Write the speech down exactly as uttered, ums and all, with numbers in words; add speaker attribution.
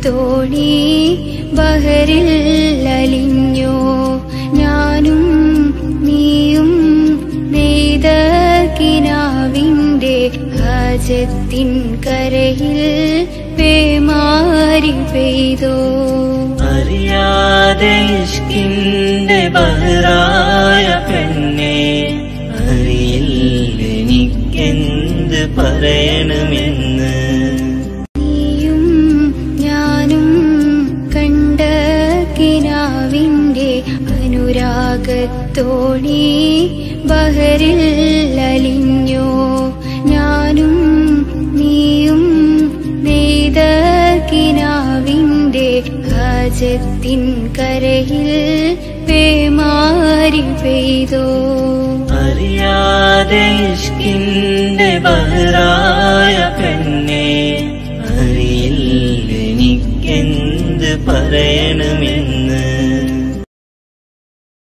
Speaker 1: തോണി ബഹറിൽ അലിഞ്ഞോ ഞാനും നീയും നെയ്ത കിനാവിന്റെ ഹാജത്തിൻ കരയിൽ പേമാരി പെയ്തോ
Speaker 2: അറിയാതെ ഇഷ്കിന്റെ ബഹറായ പെണ്ണെ അറിയില്ലെനിക്കെന്ത് പറയണമെന്ന്
Speaker 1: നീയും ഞാനും കണ്ട കിനാവിന്റെ അനുരാഗത്തോണി ബഹറിൽ അലിഞ്ഞോ ഞാനും നീയും നെയ്ത കിനാവിന്റെ ഹാജത്തിൻ കരയിൽ പേമാരി പെയ്തോ
Speaker 2: അറിയാതെ ഇഷ്കിന്റെ ബഹറായ പെണ്ണെ അറിയില്ലെനിക്കെന്ത് പറയണമെന്ന്